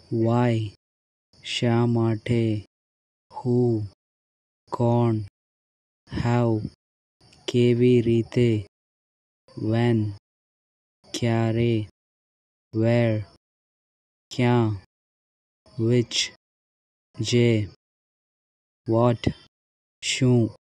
Y, શા માટે, હુ, કોણ, હાઉ, કેવી રીતે, વેન, ક્યારે, વેર, ક્યાં, વિચ, જે, વોટ, શું.